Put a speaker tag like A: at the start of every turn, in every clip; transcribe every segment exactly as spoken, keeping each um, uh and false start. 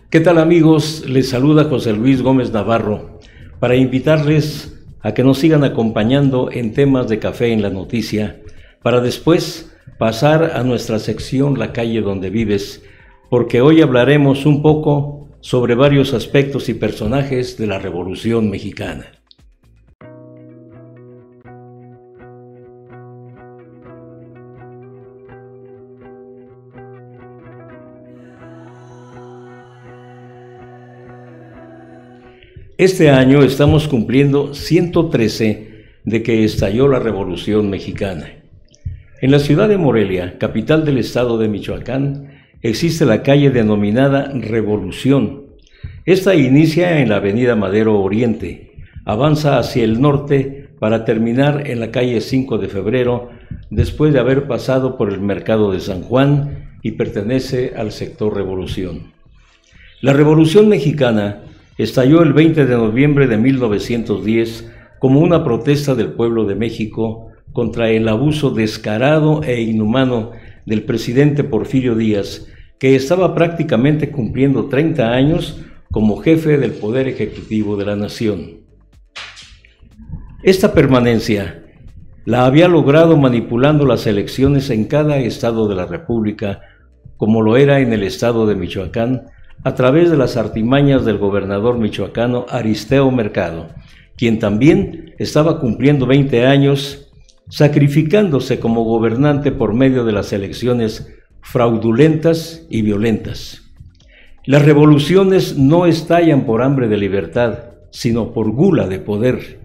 A: ¿Qué tal, amigos? Les saluda José Luis Gómez Navarro para invitarles a que nos sigan acompañando en temas de Café en la Noticia, para después pasar a nuestra sección La Calle Donde Vives, porque hoy hablaremos un poco sobre varios aspectos y personajes de la Revolución Mexicana. Este año estamos cumpliendo ciento trece de que estalló la Revolución Mexicana. En la ciudad de Morelia, capital del estado de Michoacán, existe la calle denominada Revolución. Esta inicia en la avenida Madero Oriente, avanza hacia el norte para terminar en la calle cinco de febrero, después de haber pasado por el mercado de San Juan, y pertenece al sector Revolución. La Revolución Mexicana estalló el veinte de noviembre de mil novecientos diez como una protesta del pueblo de México contra el abuso descarado e inhumano del presidente Porfirio Díaz, que estaba prácticamente cumpliendo treinta años como jefe del Poder Ejecutivo de la nación. Esta permanencia la había logrado manipulando las elecciones en cada estado de la República, como lo era en el estado de Michoacán, a través de las artimañas del gobernador michoacano Aristeo Mercado, quien también estaba cumpliendo veinte años, sacrificándose como gobernante por medio de las elecciones fraudulentas y violentas. Las revoluciones no estallan por hambre de libertad, sino por gula de poder.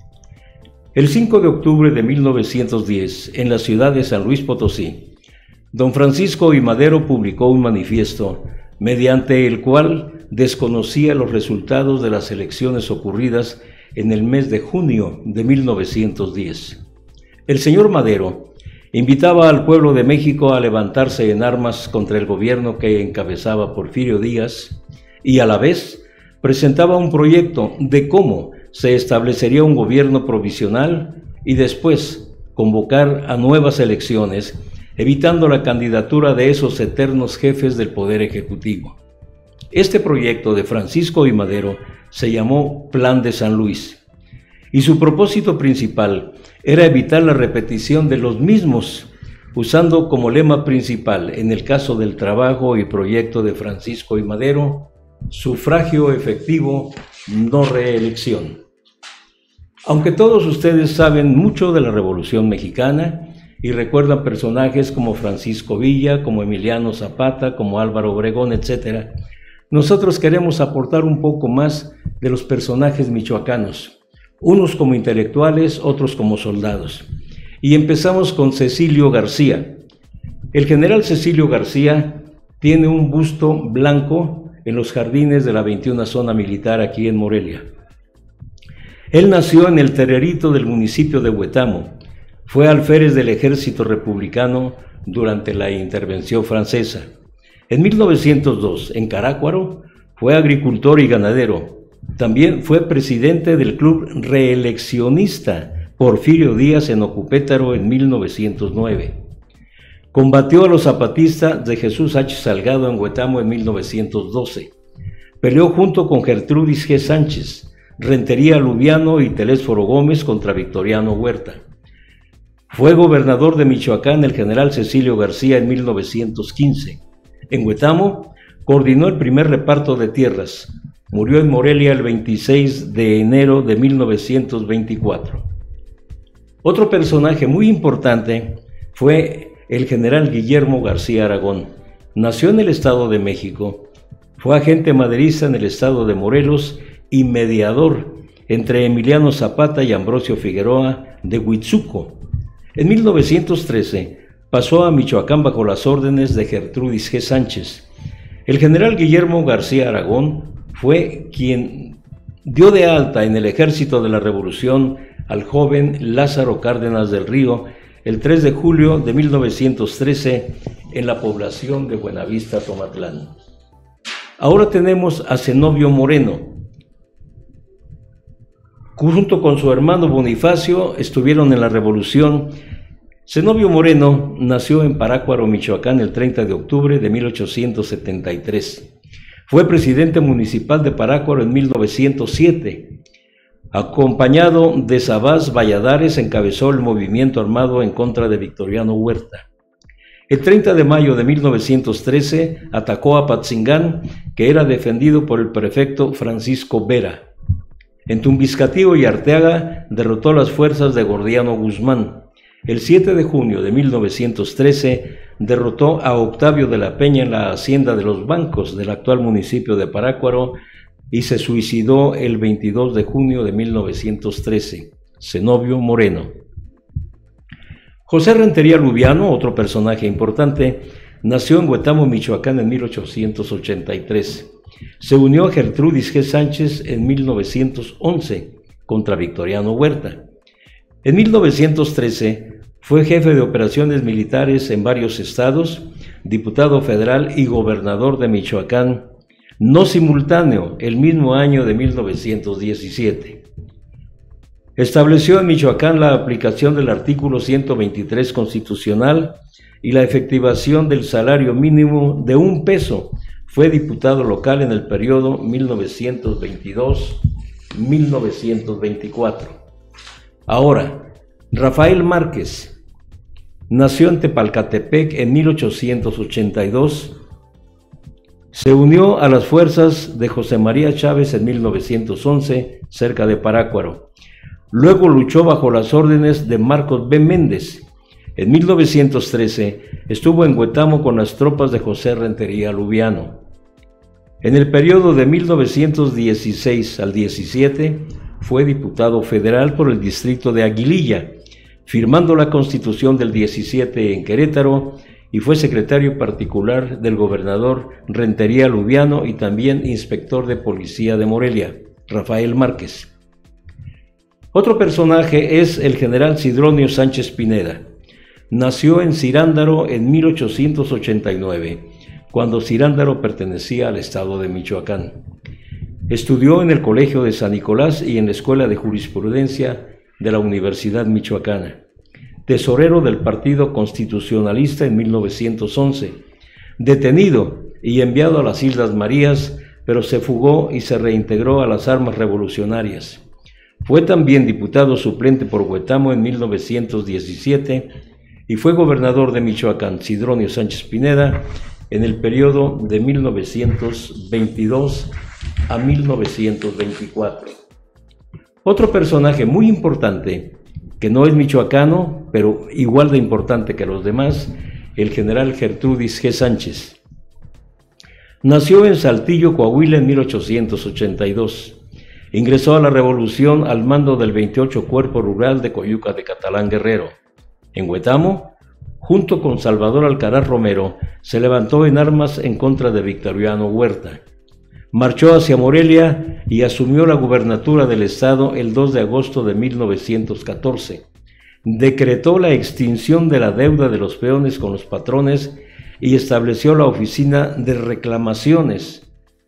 A: El cinco de octubre de mil novecientos diez, en la ciudad de San Luis Potosí, don Francisco I. Madero publicó un manifiesto mediante el cual desconocía los resultados de las elecciones ocurridas en el mes de junio de mil novecientos diez. El señor Madero invitaba al pueblo de México a levantarse en armas contra el gobierno que encabezaba Porfirio Díaz y a la vez presentaba un proyecto de cómo se establecería un gobierno provisional y después convocar a nuevas elecciones, evitando la candidatura de esos eternos jefes del Poder Ejecutivo. Este proyecto de Francisco I. Madero se llamó Plan de San Luis, y su propósito principal era evitar la repetición de los mismos, usando como lema principal, en el caso del trabajo y proyecto de Francisco I. Madero, sufragio efectivo, no reelección. Aunque todos ustedes saben mucho de la Revolución Mexicana, y recuerdan personajes como Francisco Villa, como Emiliano Zapata, como Álvaro Obregón, etcétera, nosotros queremos aportar un poco más de los personajes michoacanos, unos como intelectuales, otros como soldados. Y empezamos con Cecilio García. El general Cecilio García tiene un busto blanco en los jardines de la veintiuna Zona Militar aquí en Morelia. Él nació en el Tererito del municipio de Huetamo. Fue alférez del ejército republicano durante la intervención francesa. En mil novecientos dos, en Carácuaro, fue agricultor y ganadero. También fue presidente del Club Reeleccionista Porfirio Díaz en Ocupétaro en mil novecientos nueve. Combatió a los zapatistas de Jesús H. Salgado en Huetamo en mil novecientos doce. Peleó junto con Gertrudis G. Sánchez, Rentería Lubiano y Telésforo Gómez contra Victoriano Huerta. Fue gobernador de Michoacán el general Cecilio García en mil novecientos quince. En Huetamo coordinó el primer reparto de tierras. Murió en Morelia el veintiséis de enero de mil novecientos veinticuatro. Otro personaje muy importante fue el general Guillermo García Aragón. Nació en el Estado de México, fue agente maderista en el estado de Morelos y mediador entre Emiliano Zapata y Ambrosio Figueroa de Huitzuco. En mil novecientos trece pasó a Michoacán bajo las órdenes de Gertrudis G. Sánchez. El general Guillermo García Aragón fue quien dio de alta en el ejército de la Revolución al joven Lázaro Cárdenas del Río el tres de julio de mil novecientos trece en la población de Buenavista, Tomatlán. Ahora tenemos a Zenobio Moreno. Junto con su hermano Bonifacio estuvieron en la Revolución. Zenobio Moreno nació en Parácuaro, Michoacán, el treinta de octubre de mil ochocientos setenta y tres. Fue presidente municipal de Parácuaro en mil novecientos siete. Acompañado de Sabás Valladares, encabezó el movimiento armado en contra de Victoriano Huerta. El treinta de mayo de mil novecientos trece atacó a Apatzingán, que era defendido por el prefecto Francisco Vera. En Tumbiscatío y Arteaga derrotó las fuerzas de Gordiano Guzmán. El siete de junio de mil novecientos trece derrotó a Octavio de la Peña en la hacienda de los Bancos del actual municipio de Parácuaro y se suicidó el veintidós de junio de mil novecientos trece. Zenobio Moreno. José Rentería Lubiano, otro personaje importante, nació en Huetamo, Michoacán en mil ochocientos ochenta y tres. Se unió a Gertrudis G. Sánchez en mil novecientos once contra Victoriano Huerta. En mil novecientos trece fue jefe de operaciones militares en varios estados, diputado federal y gobernador de Michoacán, no simultáneo, el mismo año de mil novecientos diecisiete. Estableció en Michoacán la aplicación del artículo ciento veintitrés constitucional y la efectivación del salario mínimo de un peso. Fue diputado local en el periodo mil novecientos veintidós a mil novecientos veinticuatro. Ahora, Rafael Márquez nació en Tepalcatepec en mil ochocientos ochenta y dos. Se unió a las fuerzas de José María Chávez en mil novecientos once, cerca de Parácuaro. Luego luchó bajo las órdenes de Marcos B. Méndez. En mil novecientos trece estuvo en Huetamo con las tropas de José Rentería Lubiano. En el periodo de mil novecientos dieciséis al diecisiete fue diputado federal por el distrito de Aguililla, firmando la Constitución del diecisiete en Querétaro, y fue secretario particular del gobernador Rentería Lubiano y también inspector de policía de Morelia, Rafael Márquez. Otro personaje es el general Sidronio Sánchez Pineda. Nació en Cirándaro en mil ochocientos ochenta y nueve, cuando Cirándaro pertenecía al estado de Michoacán. Estudió en el Colegio de San Nicolás y en la Escuela de Jurisprudencia de la Universidad Michoacana. Tesorero del Partido Constitucionalista en mil novecientos once. Detenido y enviado a las Islas Marías, pero se fugó y se reintegró a las armas revolucionarias. Fue también diputado suplente por Huetamo en mil novecientos diecisiete y fue gobernador de Michoacán, Sidronio Sánchez Pineda, en el periodo de mil novecientos veintidós a mil novecientos veinticuatro. Otro personaje muy importante, que no es michoacano, pero igual de importante que los demás, el general Gertrudis G. Sánchez. Nació en Saltillo, Coahuila, en mil ochocientos ochenta y dos. Ingresó a la Revolución al mando del veintiocho Cuerpo Rural de Coyuca de Catalán Guerrero. En Huetamo, junto con Salvador Alcaraz Romero, se levantó en armas en contra de Victoriano Huerta. Marchó hacia Morelia y asumió la gubernatura del estado el dos de agosto de mil novecientos catorce. Decretó la extinción de la deuda de los peones con los patrones y estableció la Oficina de Reclamaciones.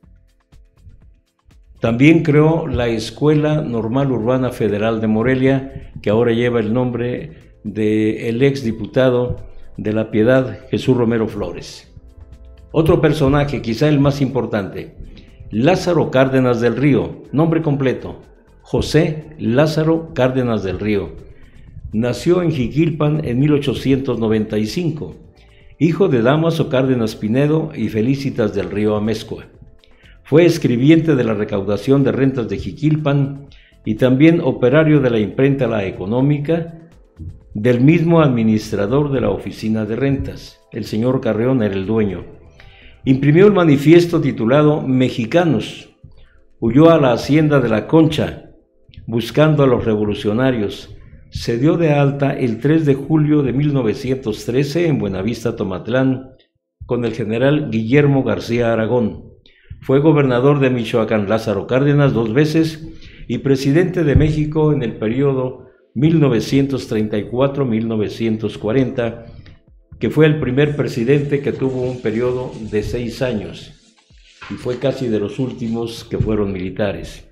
A: También creó la Escuela Normal Urbana Federal de Morelia, que ahora lleva el nombre del exdiputado de La Piedad, Jesús Romero Flores. Otro personaje, quizá el más importante, Lázaro Cárdenas del Río, nombre completo, José Lázaro Cárdenas del Río. Nació en Jiquilpan en mil ochocientos noventa y cinco, hijo de Dámaso Cárdenas Pinedo y Felicitas del Río Amezcua. Fue escribiente de la recaudación de rentas de Jiquilpan y también operario de la imprenta La Económica, del mismo administrador de la oficina de rentas. El señor Carreón era el dueño. Imprimió el manifiesto titulado Mexicanos. Huyó a la hacienda de La Concha, buscando a los revolucionarios. Se dio de alta el tres de julio de mil novecientos trece en Buenavista, Tomatlán, con el general Guillermo García Aragón. Fue gobernador de Michoacán Lázaro Cárdenas dos veces y presidente de México en el periodo mil novecientos treinta y cuatro a mil novecientos cuarenta, que fue el primer presidente que tuvo un periodo de seis años y fue casi de los últimos que fueron militares.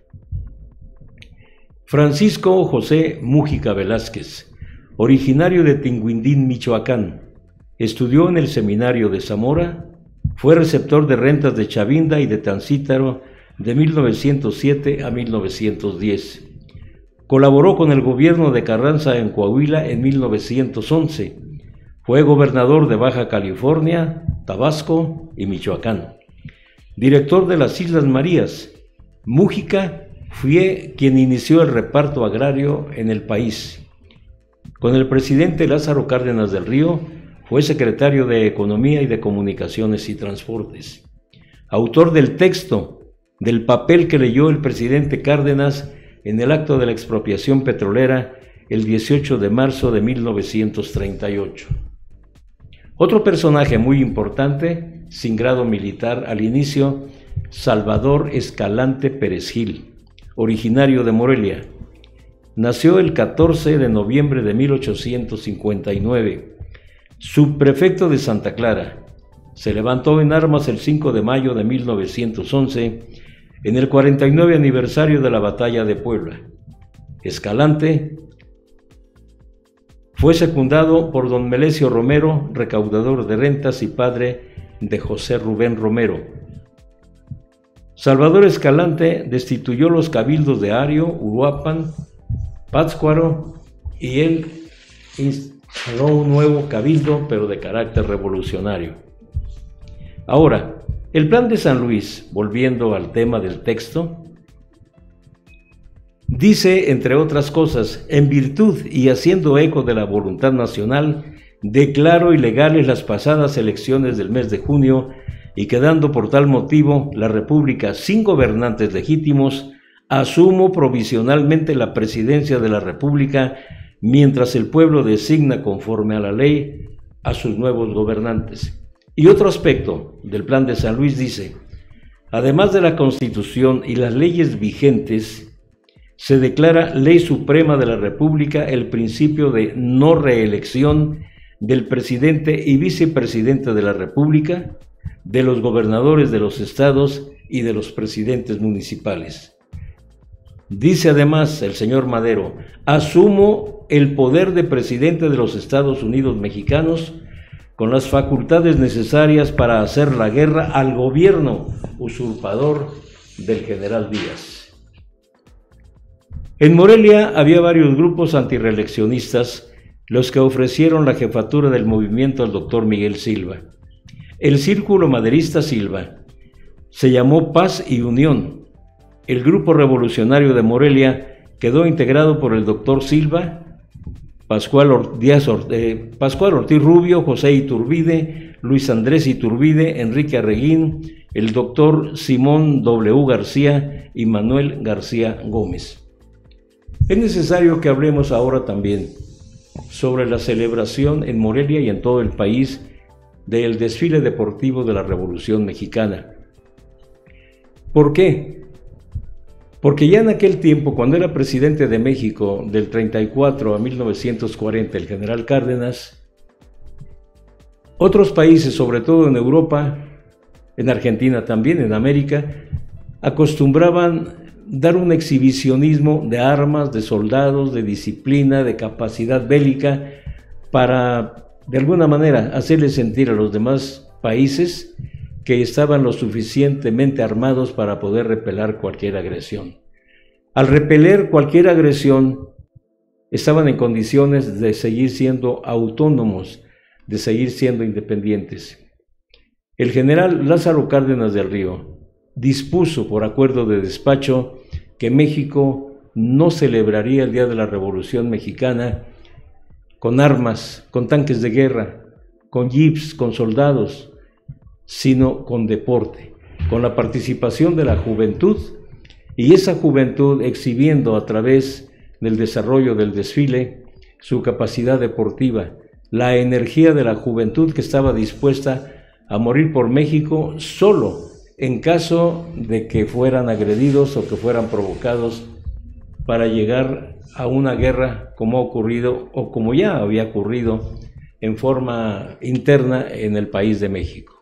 A: Francisco José Mújica Velázquez, originario de Tinguindín, Michoacán, estudió en el Seminario de Zamora, Fue receptor de rentas de Chavinda y de Tancítaro de mil novecientos siete a mil novecientos diez. Colaboró con el gobierno de Carranza en Coahuila en mil novecientos once. Fue gobernador de Baja California, Tabasco y Michoacán. Director de las Islas Marías. Mújica fue quien inició el reparto agrario en el país. Con el presidente Lázaro Cárdenas del Río fue secretario de Economía y de Comunicaciones y Transportes. Autor del texto del papel que leyó el presidente Cárdenas en el acto de la expropiación petrolera el dieciocho de marzo de mil novecientos treinta y ocho. Otro personaje muy importante, sin grado militar al inicio, Salvador Escalante Pérez Gil, originario de Morelia. Nació el catorce de noviembre de mil ochocientos cincuenta y nueve, subprefecto de Santa Clara. Se levantó en armas el cinco de mayo de mil novecientos once, en el cuarenta y nueve aniversario de la Batalla de Puebla. Escalante fue secundado por don Melesio Romero, recaudador de rentas y padre de José Rubén Romero. Salvador Escalante destituyó los cabildos de Ario, Uruapan, Pátzcuaro, y él instaló un nuevo cabildo, pero de carácter revolucionario. Ahora, el Plan de San Luis, volviendo al tema del texto, dice, entre otras cosas, en virtud y haciendo eco de la voluntad nacional, declaro ilegales las pasadas elecciones del mes de junio y quedando por tal motivo la República sin gobernantes legítimos, asumo provisionalmente la presidencia de la República mientras el pueblo designa conforme a la ley a sus nuevos gobernantes. Y otro aspecto del Plan de San Luis dice, además de la Constitución y las leyes vigentes, se declara ley suprema de la República el principio de no reelección del presidente y vicepresidente de la República, de los gobernadores de los estados y de los presidentes municipales. Dice además el señor Madero, asumo el poder de presidente de los Estados Unidos mexicanos con las facultades necesarias para hacer la guerra al gobierno usurpador del general Díaz. En Morelia había varios grupos antireeleccionistas, los que ofrecieron la jefatura del movimiento al doctor Miguel Silva. El Círculo Maderista Silva se llamó Paz y Unión. El grupo revolucionario de Morelia quedó integrado por el doctor Silva, Pascual, Or Díaz Or eh, Pascual Ortiz Rubio, José Iturbide, Luis Andrés Iturbide, Enrique Arreguín, el doctor Simón W. García y Manuel García Gómez. Es necesario que hablemos ahora también sobre la celebración en Morelia y en todo el país del desfile deportivo de la Revolución Mexicana. ¿Por qué? Porque ya en aquel tiempo, cuando era presidente de México, del treinta y cuatro a mil novecientos cuarenta, el general Cárdenas, otros países, sobre todo en Europa, en Argentina también, en América, acostumbraban dar un exhibicionismo de armas, de soldados, de disciplina, de capacidad bélica, para, de alguna manera, hacerles sentir a los demás países que estaban lo suficientemente armados para poder repeler cualquier agresión. Al repeler cualquier agresión, estaban en condiciones de seguir siendo autónomos, de seguir siendo independientes. El general Lázaro Cárdenas del Río dispuso por acuerdo de despacho que México no celebraría el Día de la Revolución Mexicana con armas, con tanques de guerra, con jeeps, con soldados, sino con deporte, con la participación de la juventud, y esa juventud exhibiendo a través del desarrollo del desfile su capacidad deportiva, la energía de la juventud que estaba dispuesta a morir por México solo en caso de que fueran agredidos o que fueran provocados para llegar a una guerra como ha ocurrido o como ya había ocurrido en forma interna en el país de México.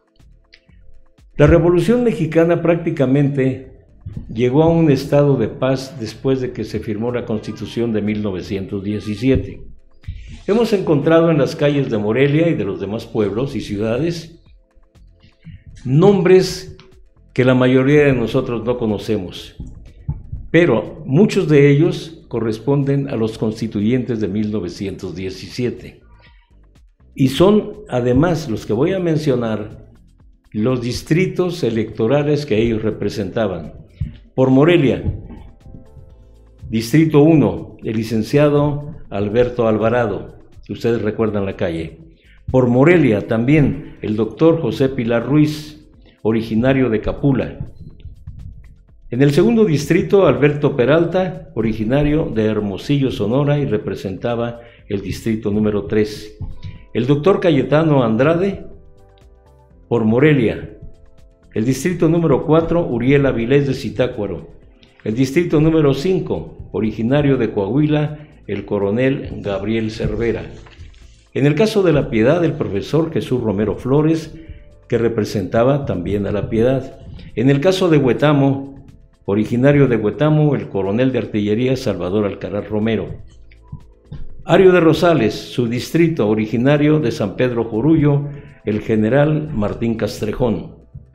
A: La Revolución Mexicana prácticamente llegó a un estado de paz después de que se firmó la Constitución de mil novecientos diecisiete. Hemos encontrado en las calles de Morelia y de los demás pueblos y ciudades nombres que la mayoría de nosotros no conocemos, pero muchos de ellos corresponden a los constituyentes de mil novecientos diecisiete. Y son, además, los que voy a mencionar, los distritos electorales que ellos representaban. Por Morelia, Distrito uno, el licenciado Alberto Alvarado, si ustedes recuerdan la calle. Por Morelia también, el doctor José Pilar Ruiz, originario de Capula. En el segundo distrito, Alberto Peralta, originario de Hermosillo, Sonora, y representaba el distrito número tres. El doctor Cayetano Andrade, por Morelia. El distrito número cuatro, Uriel Avilés de Zitácuaro. El distrito número cinco, originario de Coahuila, el coronel Gabriel Cervera. En el caso de La Piedad, el profesor Jesús Romero Flores, que representaba también a La Piedad. En el caso de Huetamo, originario de Huetamo, el coronel de artillería Salvador Alcaraz Romero. Ario de Rosales, su distrito, originario de San Pedro Jorullo, el general Martín Castrejón.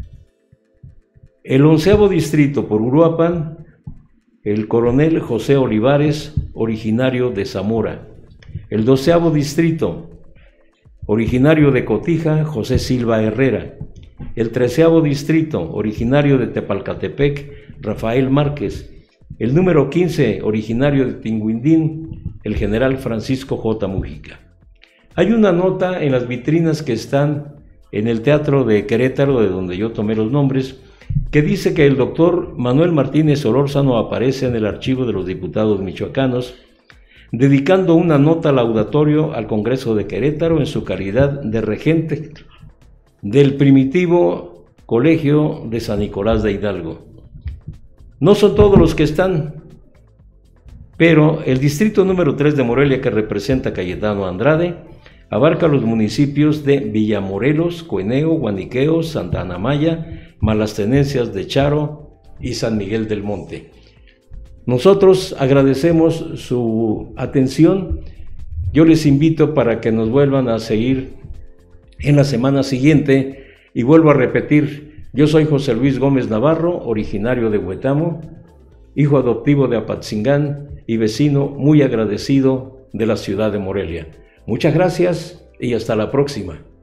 A: El onceavo distrito, por Uruapan, el coronel José Olivares, originario de Zamora. El doceavo distrito, originario de Cotija, José Silva Herrera. El treceavo distrito, originario de Tepalcatepec, Rafael Márquez. El número quince, originario de Tinguindín, el general Francisco J. Mujica. Hay una nota en las vitrinas que están en el Teatro de Querétaro, de donde yo tomé los nombres, que dice que el doctor Manuel Martínez Solórzano aparece en el archivo de los diputados michoacanos, dedicando una nota laudatorio al Congreso de Querétaro en su calidad de regente del primitivo Colegio de San Nicolás de Hidalgo. No son todos los que están, pero el distrito número tres de Morelia, que representa Cayetano Andrade, abarca los municipios de Villamorelos, Cueneo, Guaniqueo, Santa Ana Maya, Malas Tenencias de Charo y San Miguel del Monte. Nosotros agradecemos su atención. Yo les invito para que nos vuelvan a seguir en la semana siguiente, y vuelvo a repetir, yo soy José Luis Gómez Navarro, originario de Huetamo, hijo adoptivo de Apatzingán y vecino muy agradecido de la ciudad de Morelia. Muchas gracias y hasta la próxima.